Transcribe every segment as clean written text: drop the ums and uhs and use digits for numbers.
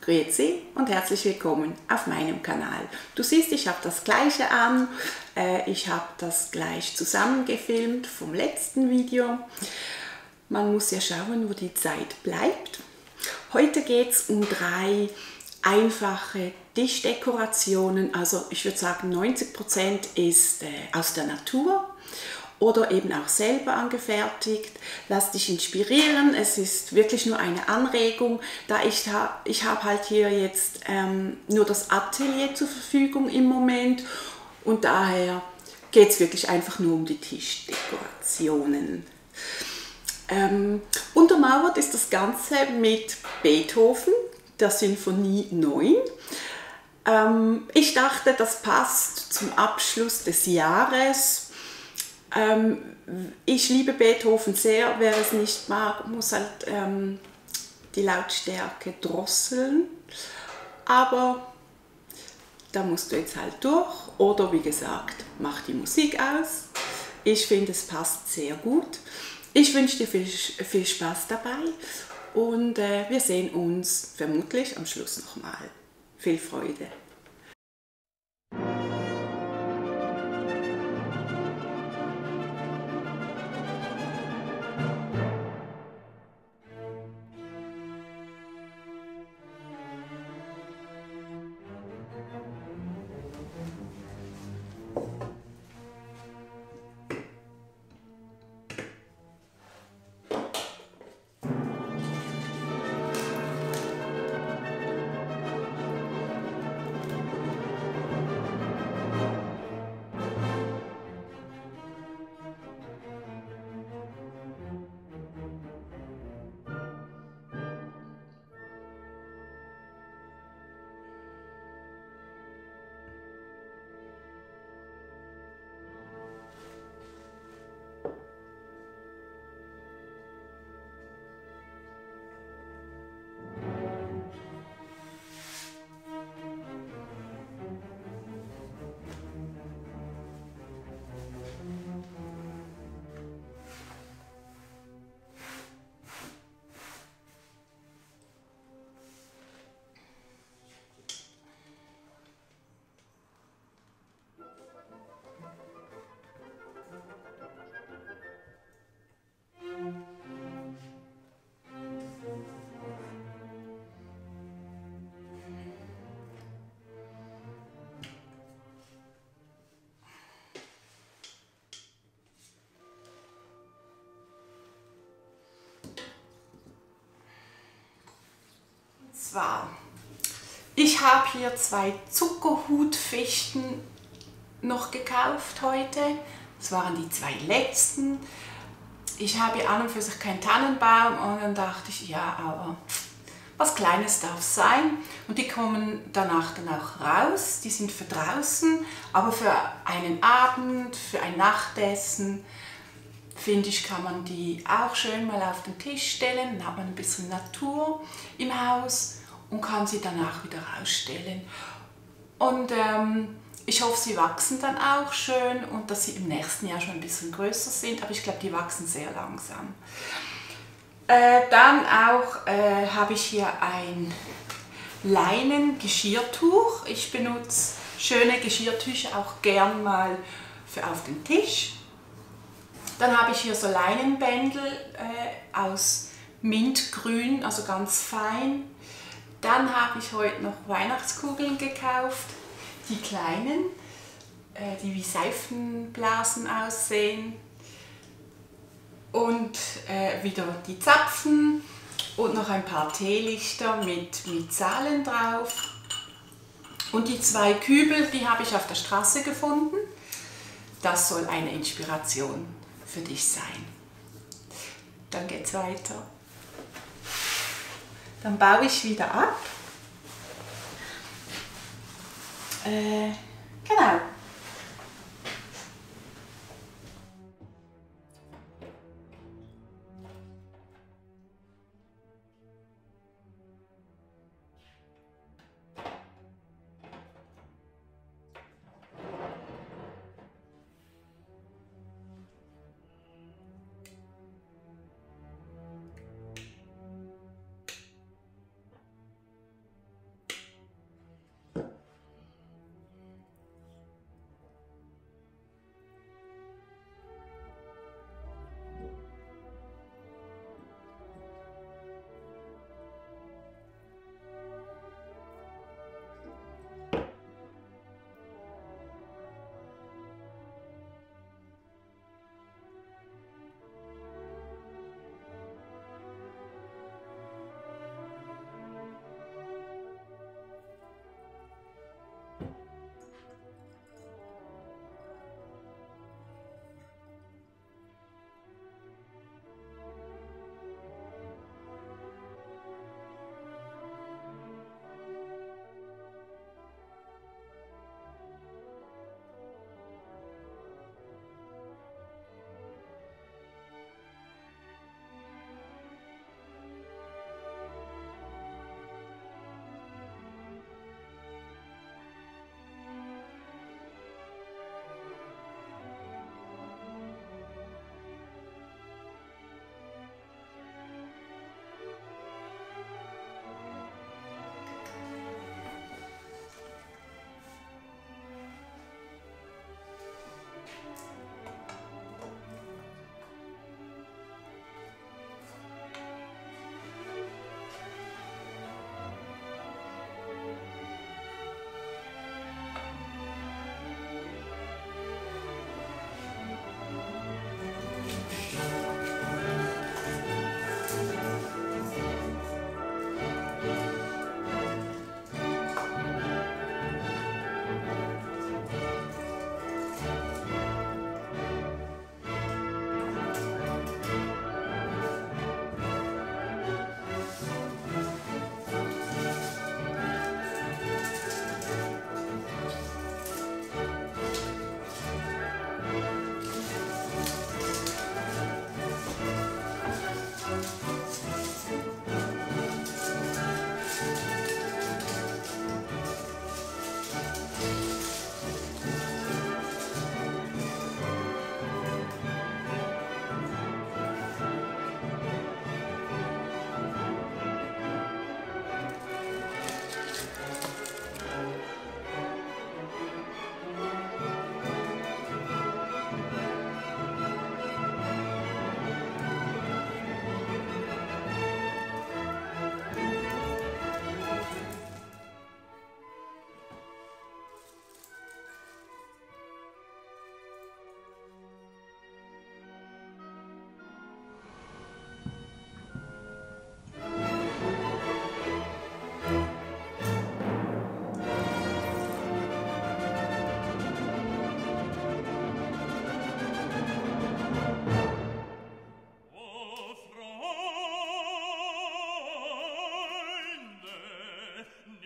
Grüezi und herzlich willkommen auf meinem Kanal. Du siehst, ich habe das gleiche an, ich habe das gleich zusammengefilmt vom letzten Video. Man muss ja schauen, wo die Zeit bleibt. Heute geht es um 3 einfache Tischdekorationen, also ich würde sagen 90% ist aus der Natur oder eben auch selber angefertigt. Lass dich inspirieren, es ist wirklich nur eine Anregung, da ich habe halt hier jetzt nur das Atelier zur Verfügung im Moment und daher geht es wirklich einfach nur um die Tischdekorationen. Untermauert ist das Ganze mit Beethoven, der Sinfonie 9. Ich dachte, das passt zum Abschluss des Jahres. Ich liebe Beethoven sehr, wer es nicht mag, muss halt die Lautstärke drosseln, aber da musst du jetzt halt durch oder wie gesagt, mach die Musik aus. Ich finde, es passt sehr gut. Ich wünsche dir viel Spaß dabei und wir sehen uns vermutlich am Schluss nochmal. Viel Freude! Ich habe hier 2 Zuckerhutfichten noch gekauft heute. Das waren die 2 letzten. Ich habe an und für sich keinen Tannenbaum und dann dachte ich, ja, aber was Kleines darf sein. Und die kommen danach dann auch raus. Die sind für draußen, aber für einen Abend, für ein Nachtessen, finde ich, kann man die auch schön mal auf den Tisch stellen. Dann hat man ein bisschen Natur im Haus und kann sie danach wieder rausstellen. Und ich hoffe, sie wachsen dann auch schön und dass sie im nächsten Jahr schon ein bisschen größer sind. Aber ich glaube, die wachsen sehr langsam. Dann auch habe ich hier ein Leinen-Geschirrtuch. Ich benutze schöne Geschirrtücher auch gern mal für auf den Tisch. Dann habe ich hier so Leinenbändel aus Mintgrün, also ganz fein. Dann habe ich heute noch Weihnachtskugeln gekauft, die kleinen, die wie Seifenblasen aussehen. Und wieder die Zapfen und noch ein paar Teelichter mit Zahlen drauf. Und die 2 Kübel, die habe ich auf der Straße gefunden. Das soll eine Inspiration für dich sein. Dann geht's weiter. Dann baue ich wieder ab. Genau.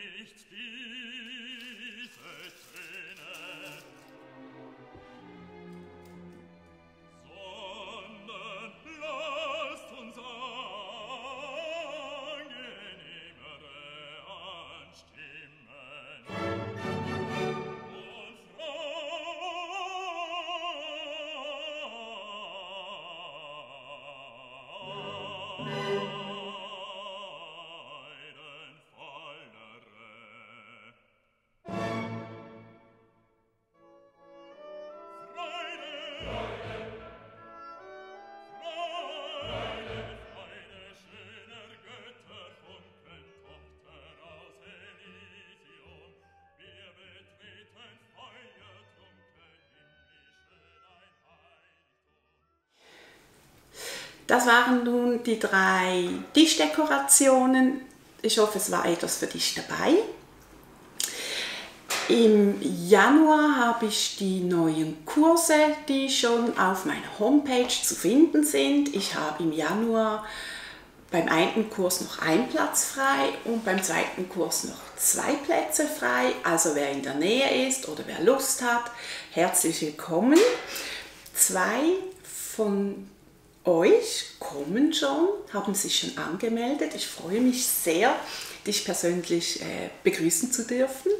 nicht diese Töne, sondern lasst uns angenehmere anstimmen und Das waren nun die 3 Tischdekorationen. Ich hoffe, es war etwas für dich dabei. Im Januar habe ich die neuen Kurse, die schon auf meiner Homepage zu finden sind. Ich habe im Januar beim einen Kurs noch 1 Platz frei und beim zweiten Kurs noch 2 Plätze frei. Also wer in der Nähe ist oder wer Lust hat, herzlich willkommen. 2 von euch kommen schon, haben sich schon angemeldet. Ich freue mich sehr, dich persönlich begrüßen zu dürfen.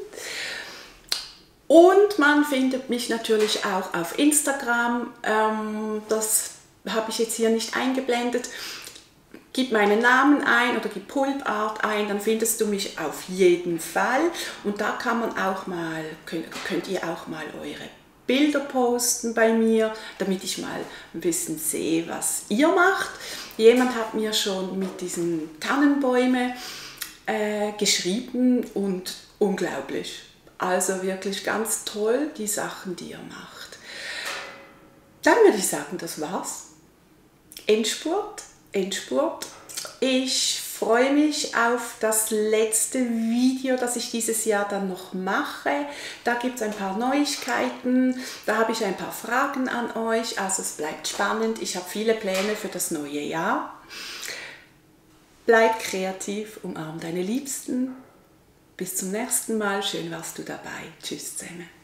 Und man findet mich natürlich auch auf Instagram. Das habe ich jetzt hier nicht eingeblendet. Gib meinen Namen ein oder gib Pulpart ein, dann findest du mich auf jeden Fall. Und da kann man auch mal, könnt ihr auch mal eure Bilder posten bei mir, damit ich mal ein bisschen sehe, was ihr macht. Jemand hat mir schon mit diesen Tannenbäumen geschrieben und unglaublich. Also wirklich ganz toll, die Sachen, die ihr macht. Dann würde ich sagen, das war's. Endspurt. Ich freue mich auf das letzte Video, das ich dieses Jahr dann noch mache. Da gibt es ein paar Neuigkeiten, da habe ich ein paar Fragen an euch, also es bleibt spannend. Ich habe viele Pläne für das neue Jahr. Bleib kreativ, umarm deine Liebsten. Bis zum nächsten Mal, schön warst du dabei. Tschüss zusammen.